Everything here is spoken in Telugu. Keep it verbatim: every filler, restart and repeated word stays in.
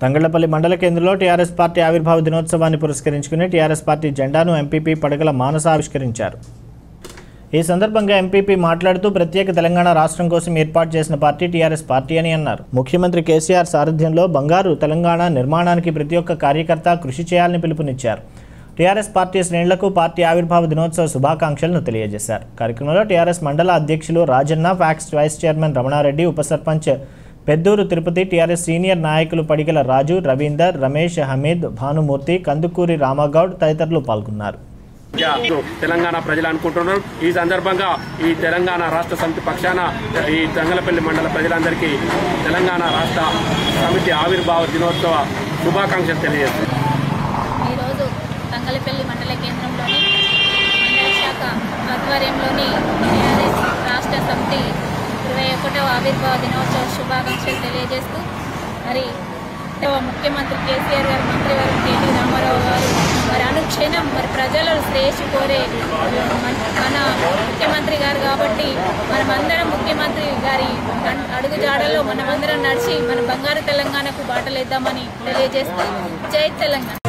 తంగళ్లపల్లి మండల కేంద్రంలో టీఆర్ఎస్ పార్టీ ఆవిర్భావ దినోత్సవాన్ని పురస్కరించుకుని టీఆర్ఎస్ పార్టీ జెండాను ఎంపీపీ పడగల మానస ఆవిష్కరించారు. ఈ సందర్భంగా ఎంపీపీ మాట్లాడుతూ ప్రత్యేక తెలంగాణ రాష్ట్రం కోసం ఏర్పాటు చేసిన పార్టీ టీఆర్ఎస్ పార్టీ అని అన్నారు. ముఖ్యమంత్రి కేసీఆర్ సారథ్యంలో బంగారు తెలంగాణ నిర్మాణానికి ప్రతి ఒక్క కార్యకర్త కృషి చేయాలని పిలుపునిచ్చారు. టీఆర్ఎస్ పార్టీ శ్రేణులకు పార్టీ ఆవిర్భావ దినోత్సవ శుభాకాంక్షలను తెలియజేశారు. కార్యక్రమంలో టీఆర్ఎస్ మండల అధ్యక్షులు Rajanna, PACS vice chairman Ramanareddy, ఉప సర్పంచ్ పెద్దూరు తిరుపతి, టీఆర్ఎస్ సీనియర్ నాయకులు పడిగల రాజు, రవీందర్, రమేష్, హమీద్, భానుమూర్తి, కందుకూరి రామగౌడ్ తదితరులు పాల్గొన్నారు. తెలంగాణ ప్రజలు అనుకుంటున్నారు. ఈ సందర్భంగా ఈ తెలంగాణ రాష్ట్ర సమితి పక్షాన ఈ తంగళ్లపల్లి మండల ప్రజలందరికీ తెలంగాణ రాష్ట్ర సమితి ఆవిర్భావ దినోత్సవ శుభాకాంక్షలు తెలియజేస్తారు. ఈరోజు తంగళ్లపల్లి మండల కేంద్రంలోని మండల శాఖ ఆధ్వర్యంలోని టీఆర్ఎస్ రాష్ట్ర సమితి ఇరవై ఒకటవ ఆవిర్భావ దినోత్సవ శుభాకాంక్షలు తెలియజేస్తూ మరి ముఖ్యమంత్రి కేసీఆర్ గారు, మంత్రివర్గం కేటీ రామారావు గారు మరి అనుక్షణం మరి ప్రజలను శ్రేయస్సు కోరే మన ముఖ్యమంత్రి గారు కాబట్టి మనమందరం ముఖ్యమంత్రి గారి అడుగుజాడల్లో మనమందరం నడిచి మన బంగారు తెలంగాణకు బాటలేద్దామని తెలియజేస్తూ జై తెలంగాణ.